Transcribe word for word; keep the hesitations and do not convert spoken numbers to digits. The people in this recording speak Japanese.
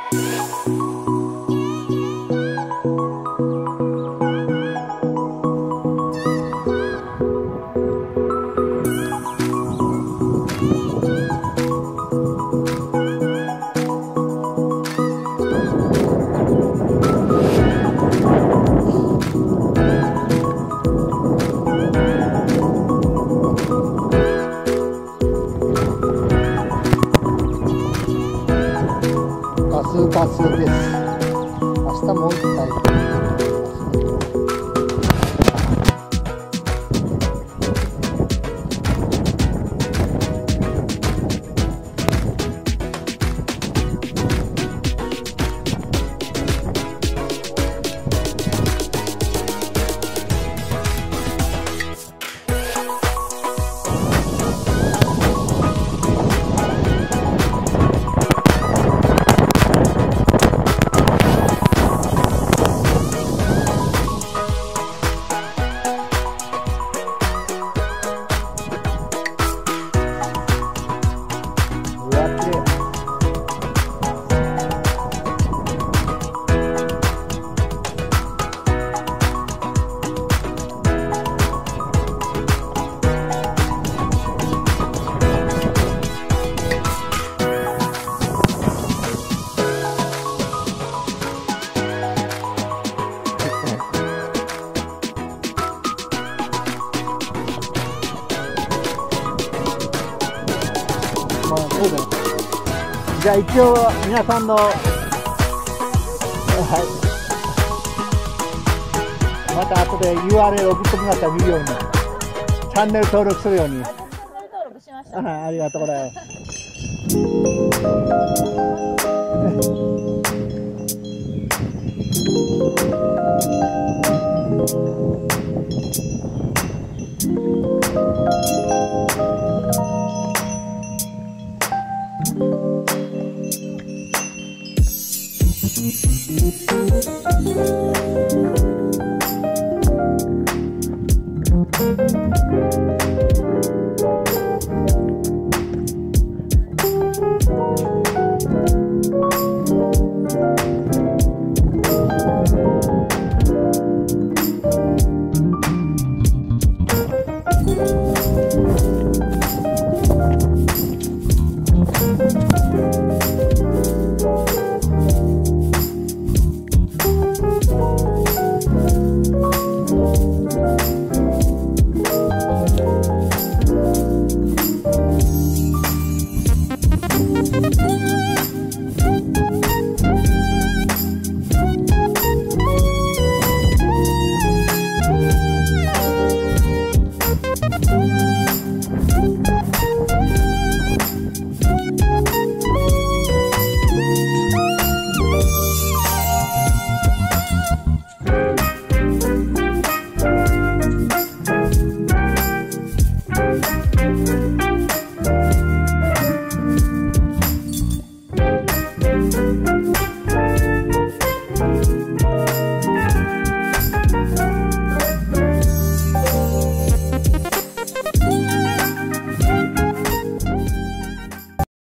ガスです。明日もう一回。じゃあ一応皆さんの、はい、また後で ユーアールエル 送ってもらったら見るように、チャンネル登録するように。 チャンネル登録しました。 あ、ありがとうございます。